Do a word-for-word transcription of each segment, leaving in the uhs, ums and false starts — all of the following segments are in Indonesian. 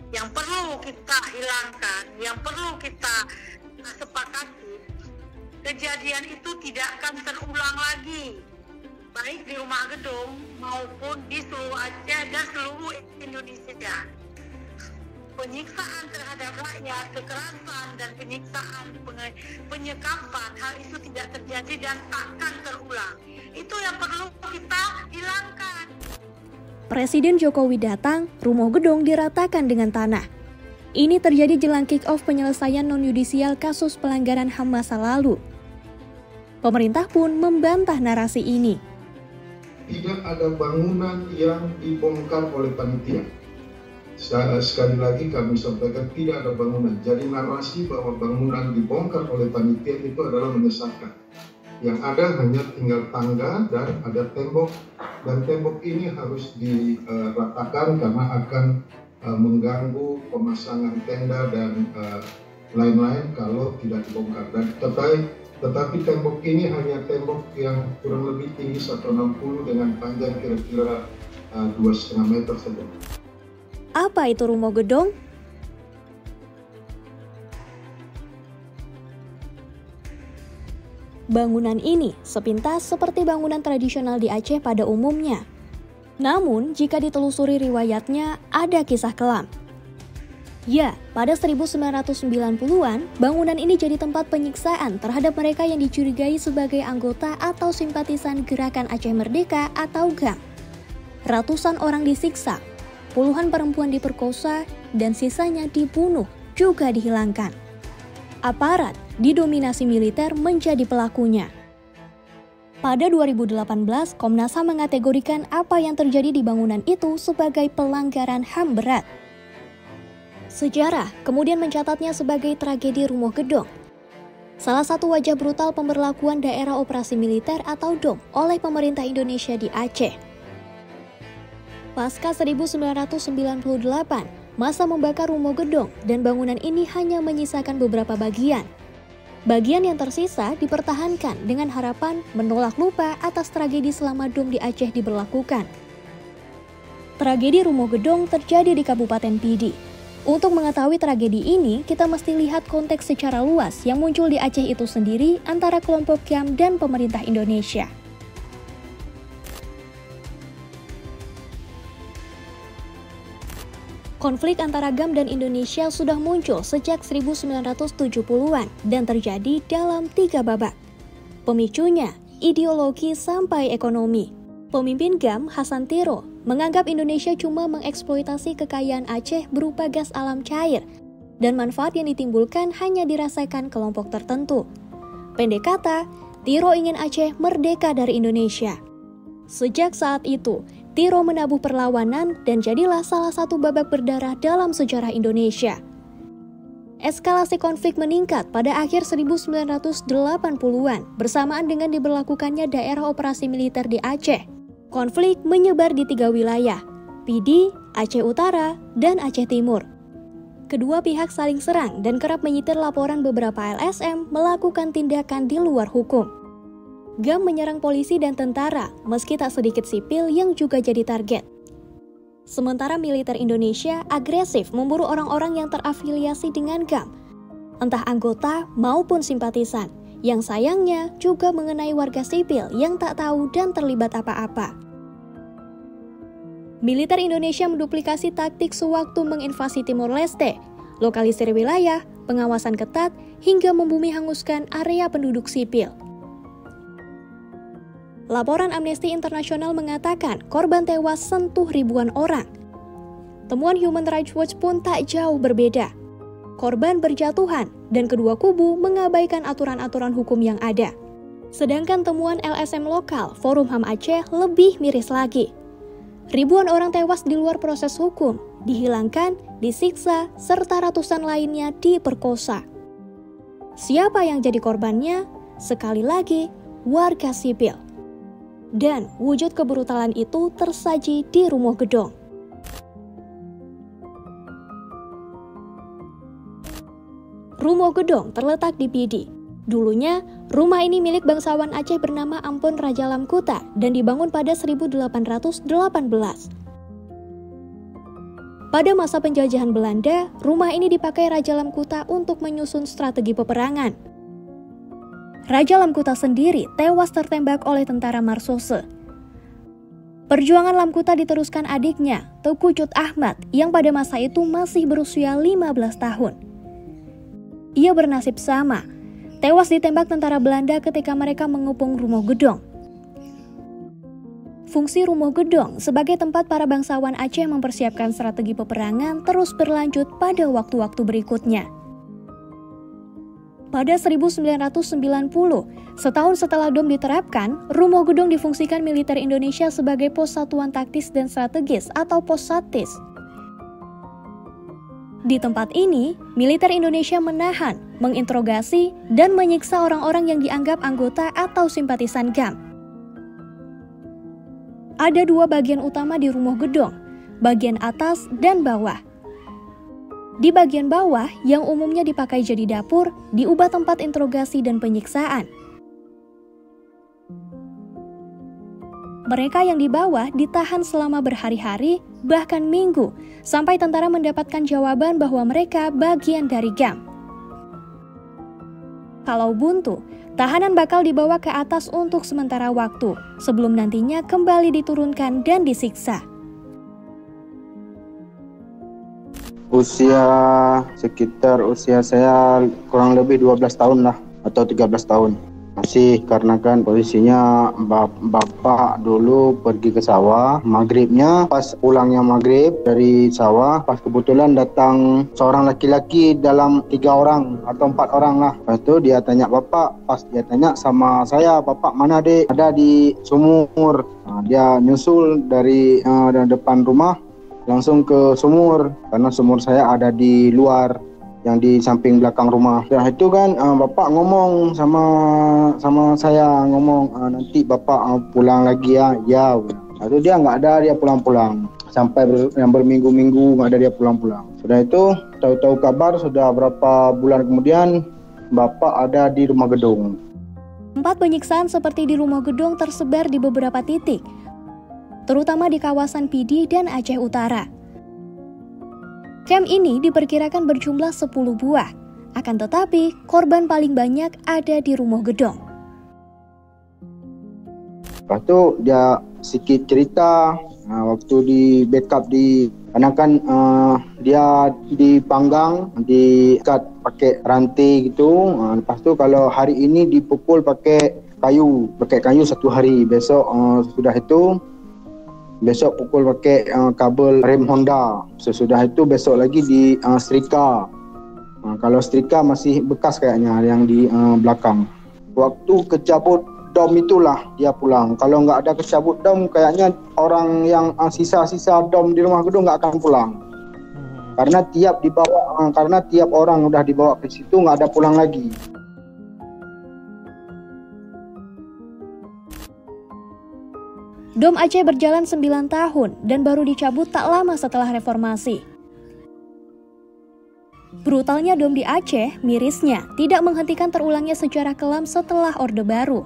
yang perlu kita hilangkan, yang perlu kita sepakati, kejadian itu tidak akan terulang lagi, baik di Rumah Gedung maupun di seluruh Aceh dan seluruh Indonesia. Penyiksaan terhadap rakyat, kekerasan dan penyiksaan, penyekapan, hal itu tidak terjadi dan akan terulang. Itu yang perlu kita hilangkan. Presiden Jokowi datang, Rumah Gedung diratakan dengan tanah. Ini terjadi jelang kick-off penyelesaian non-yudisial kasus pelanggaran H A M masa lalu. Pemerintah pun membantah narasi ini. Tidak ada bangunan yang dibongkar oleh panitia. Sekali lagi kami sampaikan tidak ada bangunan. Jadi narasi bahwa bangunan dibongkar oleh panitia itu adalah menyesatkan. Yang ada hanya tinggal tangga dan ada tembok. Dan tembok ini harus diratakan karena akan uh, mengganggu pemasangan tenda dan uh, lain-lain kalau tidak dibongkar. Dan tetapi, tetapi tembok ini hanya tembok yang kurang lebih tinggi seratus enam puluh dengan panjang kira-kira uh, dua koma lima meter saja. Apa itu Rumah Gedung? Bangunan ini sepintas seperti bangunan tradisional di Aceh pada umumnya. Namun, jika ditelusuri riwayatnya, ada kisah kelam. Ya, pada seribu sembilan ratus sembilan puluhan, bangunan ini jadi tempat penyiksaan terhadap mereka yang dicurigai sebagai anggota atau simpatisan Gerakan Aceh Merdeka atau G A M. Ratusan orang disiksa, puluhan perempuan diperkosa, dan sisanya dibunuh juga dihilangkan. Aparat didominasi militer menjadi pelakunya. Pada dua ribu delapan belas, Komnas H A M mengategorikan apa yang terjadi di bangunan itu sebagai pelanggaran H A M berat. Sejarah kemudian mencatatnya sebagai tragedi Rumah Gedung. Salah satu wajah brutal pemberlakuan daerah operasi militer atau D O M oleh pemerintah Indonesia di Aceh. Pasca seribu sembilan ratus sembilan puluh delapan, masa membakar Rumah Gedung dan bangunan ini hanya menyisakan beberapa bagian. Bagian yang tersisa dipertahankan dengan harapan menolak lupa atas tragedi selama D O M di Aceh diberlakukan. Tragedi Rumah Gedung terjadi di Kabupaten Pidi. Untuk mengetahui tragedi ini, kita mesti lihat konteks secara luas yang muncul di Aceh itu sendiri antara kelompok G A M dan pemerintah Indonesia. Konflik antara G A M dan Indonesia sudah muncul sejak seribu sembilan ratus tujuh puluhan dan terjadi dalam tiga babak. Pemicunya, ideologi sampai ekonomi. Pemimpin G A M, Hasan Tiro, menganggap Indonesia cuma mengeksploitasi kekayaan Aceh berupa gas alam cair, dan manfaat yang ditimbulkan hanya dirasakan kelompok tertentu. Pendek kata, Tiro ingin Aceh merdeka dari Indonesia. Sejak saat itu, Tiro menabuh perlawanan dan jadilah salah satu babak berdarah dalam sejarah Indonesia. Eskalasi konflik meningkat pada akhir seribu sembilan ratus delapan puluhan bersamaan dengan diberlakukannya daerah operasi militer di Aceh. Konflik menyebar di tiga wilayah, Pidi, Aceh Utara, dan Aceh Timur. Kedua pihak saling serang dan kerap menyitir laporan beberapa L S M melakukan tindakan di luar hukum. G A M menyerang polisi dan tentara, meski tak sedikit sipil yang juga jadi target. Sementara militer Indonesia agresif memburu orang-orang yang terafiliasi dengan G A M, entah anggota maupun simpatisan, yang sayangnya juga mengenai warga sipil yang tak tahu dan terlibat apa-apa. Militer Indonesia menduplikasi taktik sewaktu menginvasi Timor Leste, lokalisir wilayah, pengawasan ketat, hingga membumi hanguskan area penduduk sipil. Laporan Amnesty International mengatakan korban tewas sentuh ribuan orang. Temuan Human Rights Watch pun tak jauh berbeda. Korban berjatuhan dan kedua kubu mengabaikan aturan-aturan hukum yang ada. Sedangkan temuan L S M lokal, Forum H A M Aceh, lebih miris lagi. Ribuan orang tewas di luar proses hukum, dihilangkan, disiksa, serta ratusan lainnya diperkosa. Siapa yang jadi korbannya? Sekali lagi, warga sipil. Dan wujud kebrutalan itu tersaji di Rumah Gedung. Rumah Gedung terletak di Pidi. Dulunya, rumah ini milik bangsawan Aceh bernama Ampon Raja Lamkuta dan dibangun pada seribu delapan ratus delapan belas. Pada masa penjajahan Belanda, rumah ini dipakai Raja Lamkuta untuk menyusun strategi peperangan. Raja Lamkuta sendiri tewas tertembak oleh tentara Marsose. Perjuangan Lamkuta diteruskan adiknya, Teuku Cut Ahmad, yang pada masa itu masih berusia lima belas tahun. Ia bernasib sama, tewas ditembak tentara Belanda ketika mereka mengepung Rumoh Gedong. Fungsi Rumoh Gedong sebagai tempat para bangsawan Aceh mempersiapkan strategi peperangan terus berlanjut pada waktu-waktu berikutnya. Pada seribu sembilan ratus sembilan puluh, setahun setelah D O M diterapkan, Rumoh Gedong difungsikan militer Indonesia sebagai pos satuan taktis dan strategis atau pos Satis. Di tempat ini, militer Indonesia menahan, menginterogasi, dan menyiksa orang-orang yang dianggap anggota atau simpatisan G A M. Ada dua bagian utama di Rumoh Gedong, bagian atas dan bawah. Di bagian bawah, yang umumnya dipakai jadi dapur, diubah tempat interogasi dan penyiksaan. Mereka yang di bawah ditahan selama berhari-hari, bahkan minggu, sampai tentara mendapatkan jawaban bahwa mereka bagian dari G A M. Kalau buntu, tahanan bakal dibawa ke atas untuk sementara waktu, sebelum nantinya kembali diturunkan dan disiksa. Usia sekitar usia saya kurang lebih dua belas tahun lah, atau tiga belas tahun. Masih karena kan posisinya bap bapak dulu pergi ke sawah, maghribnya pas pulangnya maghrib dari sawah, pas kebetulan datang seorang laki-laki dalam tiga orang atau empat orang lah. Lepas itu dia tanya bapak, pas dia tanya sama saya, bapak mana dek? Ada di sumur. Nah, dia nyusul dari uh, depan rumah langsung ke sumur, karena sumur saya ada di luar, yang di samping belakang rumah. Nah itu kan uh, bapak ngomong sama sama saya, ngomong uh, nanti bapak uh, pulang lagi ya. Ya, itu dia nggak ada, dia pulang-pulang sampai ber, yang berminggu-minggu nggak ada dia pulang-pulang. Sudah itu tahu-tahu kabar sudah berapa bulan kemudian bapak ada di Rumah Gedong. Tempat penyiksaan seperti di Rumah Gedong tersebar di beberapa titik, terutama di kawasan Pidi dan Aceh Utara. Camp ini diperkirakan berjumlah sepuluh buah, akan tetapi korban paling banyak ada di Rumoh Gedong. Lepas itu dia sedikit cerita, nah, waktu di backup di, karena kan uh, dia dipanggang, diikat pakai rantai gitu. Nah, lepas itu kalau hari ini dipukul pakai kayu, pakai kayu satu hari, besok uh, sudah itu besok pukul pakai uh, kabel rem Honda. Sesudah itu besok lagi di uh, setrika. Uh, kalau setrika masih bekas kayaknya yang di uh, belakang. Waktu kecabut D O M itulah dia pulang. Kalau nggak ada kecabut D O M, kayaknya orang yang uh, sisa-sisa D O M di Rumah Gedong nggak akan pulang. Karena tiap dibawa, uh, karena tiap orang udah dibawa ke situ nggak ada pulang lagi. D O M Aceh berjalan sembilan tahun dan baru dicabut tak lama setelah reformasi. Brutalnya D O M di Aceh, mirisnya, tidak menghentikan terulangnya sejarah kelam setelah Orde Baru.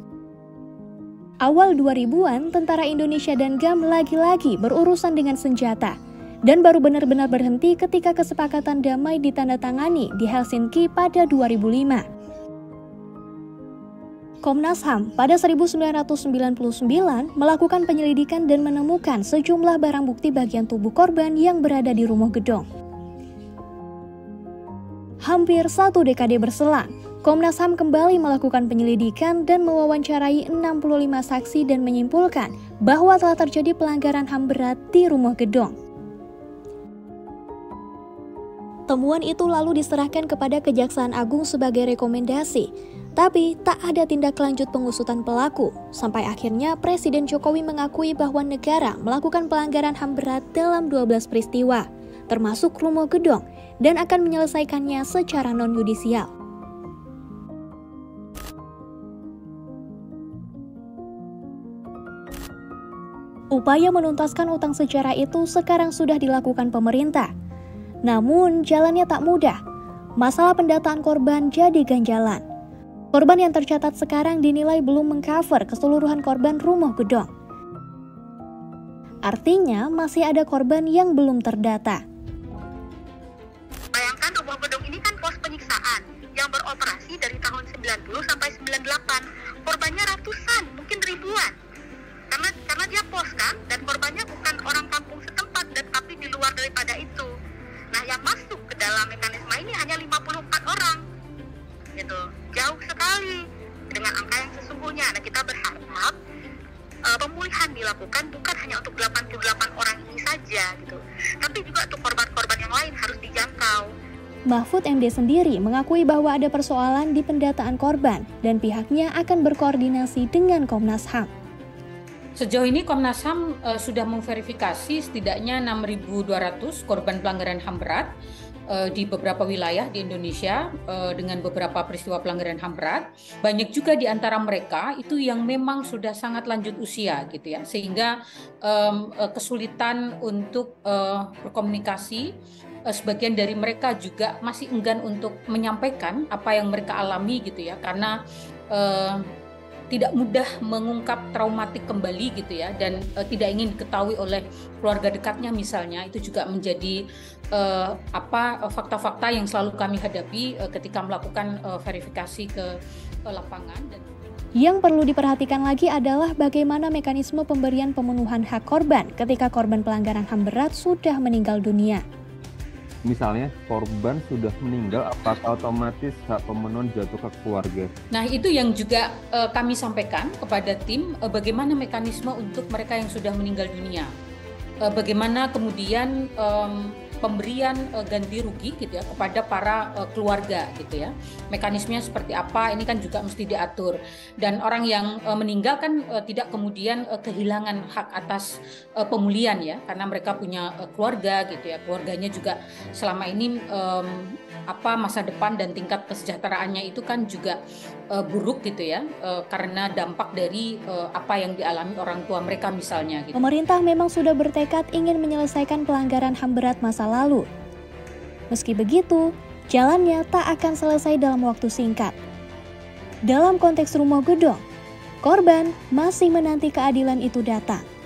Awal dua ribuan, tentara Indonesia dan G A M lagi-lagi berurusan dengan senjata, dan baru benar-benar berhenti ketika kesepakatan damai ditandatangani di Helsinki pada dua ribu lima. Komnas H A M pada seribu sembilan ratus sembilan puluh sembilan melakukan penyelidikan dan menemukan sejumlah barang bukti bagian tubuh korban yang berada di Rumoh Gedong. Hampir satu dekade berselang, Komnas H A M kembali melakukan penyelidikan dan mewawancarai enam puluh lima saksi dan menyimpulkan bahwa telah terjadi pelanggaran H A M berat di Rumoh Gedong. Temuan itu lalu diserahkan kepada Kejaksaan Agung sebagai rekomendasi, tapi tak ada tindak lanjut pengusutan pelaku, sampai akhirnya Presiden Jokowi mengakui bahwa negara melakukan pelanggaran H A M berat dalam dua belas peristiwa, termasuk Rumoh Gedong, dan akan menyelesaikannya secara non-yudisial. Upaya menuntaskan utang sejarah itu sekarang sudah dilakukan pemerintah. Namun, jalannya tak mudah. Masalah pendataan korban jadi ganjalan. Korban yang tercatat sekarang dinilai belum mengcover keseluruhan korban Rumoh Gedong. Artinya masih ada korban yang belum terdata. Bayangkan rumah gedung ini kan pos penyiksaan yang beroperasi dari tahun sembilan puluh sampai sembilan puluh delapan. Korbannya ratusan, mungkin ribuan. Karena karena dia pos kan, dan korbannya bukan orang kampung setempat, dan tapi di luar daripada itu. Nah, yang masuk ke dalam mekanisme ini hanya lima puluh empat orang. Gitu. Jauh sekali dengan angka yang sesungguhnya. Nah, kita berharap uh, pemulihan dilakukan bukan hanya untuk delapan puluh delapan orang ini saja gitu. Tapi juga untuk korban-korban yang lain harus dijangkau. Mahfud M D sendiri mengakui bahwa ada persoalan di pendataan korban dan pihaknya akan berkoordinasi dengan Komnas H A M. Sejauh ini Komnas H A M uh, sudah memverifikasi setidaknya enam ribu dua ratus korban pelanggaran H A M berat uh, di beberapa wilayah di Indonesia uh, dengan beberapa peristiwa pelanggaran H A M berat. Banyak juga di antara mereka itu yang memang sudah sangat lanjut usia gitu ya, sehingga um, uh, kesulitan untuk uh, berkomunikasi. Sebagian dari mereka juga masih enggan untuk menyampaikan apa yang mereka alami gitu ya, karena uh, tidak mudah mengungkap traumatik kembali gitu ya, dan uh, tidak ingin diketahui oleh keluarga dekatnya misalnya. Itu juga menjadi uh, apa fakta-fakta yang selalu kami hadapi uh, ketika melakukan uh, verifikasi ke uh, lapangan. Dan yang perlu diperhatikan lagi adalah bagaimana mekanisme pemberian pemenuhan hak korban ketika korban pelanggaran H A M berat sudah meninggal dunia. Misalnya korban sudah meninggal, apakah otomatis hak pemenuhan jatuh ke keluarga? Nah, itu yang juga uh, kami sampaikan kepada tim, uh, bagaimana mekanisme untuk mereka yang sudah meninggal dunia. Uh, bagaimana kemudian um, pemberian uh, ganti rugi gitu ya kepada para uh, keluarga gitu ya. Mekanismenya seperti apa, ini kan juga mesti diatur. Dan orang yang uh, meninggal kan uh, tidak kemudian uh, kehilangan hak atas uh, pemulihan ya, karena mereka punya uh, keluarga gitu ya. Keluarganya juga selama ini um, apa masa depan dan tingkat kesejahteraannya itu kan juga uh, buruk gitu ya, uh, karena dampak dari uh, apa yang dialami orang tua mereka misalnya gitu. Pemerintah memang sudah bertekad ingin menyelesaikan pelanggaran H A M berat masa lalu. Meski begitu, jalannya tak akan selesai dalam waktu singkat. Dalam konteks rumah gedung, korban masih menanti keadilan itu datang.